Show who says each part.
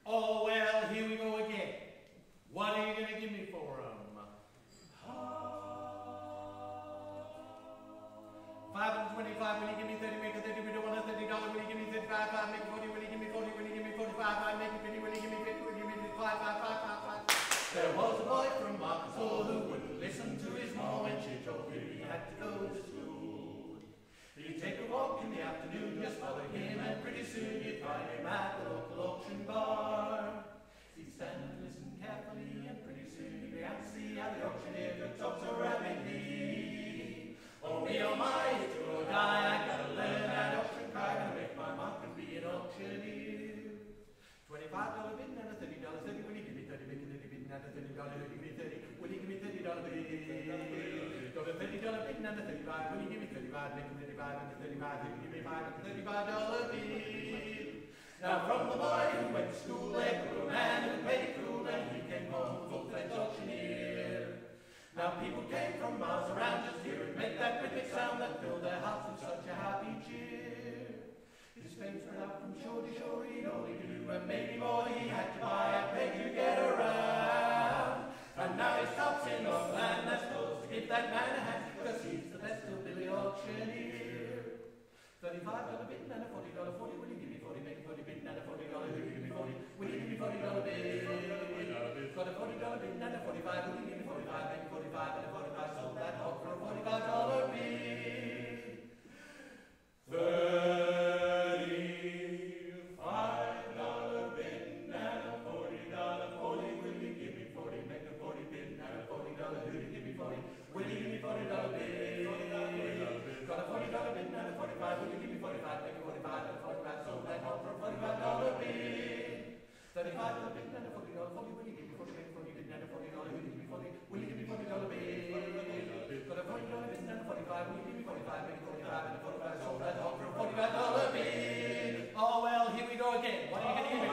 Speaker 1: Oh, well, here we go again. What are you going to give me for 'em? 5 and 25, when you give me 30, make a 30, we don't want a $30, when you give me 35, 5, make a 40, when you give me 40, when you give me 45, 5, make a 50, when you give me 50, when you give me 55, 5, 5, 5, 5. There was a boy from Arkansas who wouldn't listen to his mom when she told him he had to go to school. He'd take a walk in the afternoon, just follow him, and pretty soon you'd find him at the local auction bar. He'd stand and listen carefully, and pretty soon he began to see how the auctioneer could talk so rapidly. Oh me, oh my, it's do or die, I gotta learn that auction cry, gonna make my mark and be an auctioneer. $25 bid and a $30 30, will you give me 30, make a 30 bid and a $30, will you give me 30, will you give me $30 bid? Got a $30 bid and a 35, will you give me 35, make a 35 and a 35, will you give me 5 and a $35 bid? Now from the boy who went to school, they grew a man who played cool, and he came home a full-fledged auctioneer. Now people came from miles around just to hear it make that rhythmic sound that filled their hearts with such a happy cheer. His fame spread out from shore to shore, he'd all he could do, and maybe more, he had to buy a peg to get around. And now he stops in Long Land, that's close to give that man a hand, because he's the best hillbilly auctioneer. $35 bid and a $40, 40, will you give me 40, make a 40 bid and a $40, will you give me 40, will you give me $40 bid? Got a $40 bid and a 45, will you give me 45, make a 45 and a 45, sold that hog for a $45 bid. $35 bid and a $40, 40, will you give me 40, make a 40 bid and a $40, will you give me 40, will you give me $40 bid? Got a $40 bid and a 45, will you give me 45, make a 45 and a 45, sold that hog for a $45 bid. $35 bid and a $40, 40, will you give me 40, make a 40 bid and a $40, will you give me 40, will you give me $40 bid? Got a $40 bid and a 45, will you give me 45, make a 45 and a 45, sold that hog for a $45 bid. Oh well, here we go again. What are you going to give me?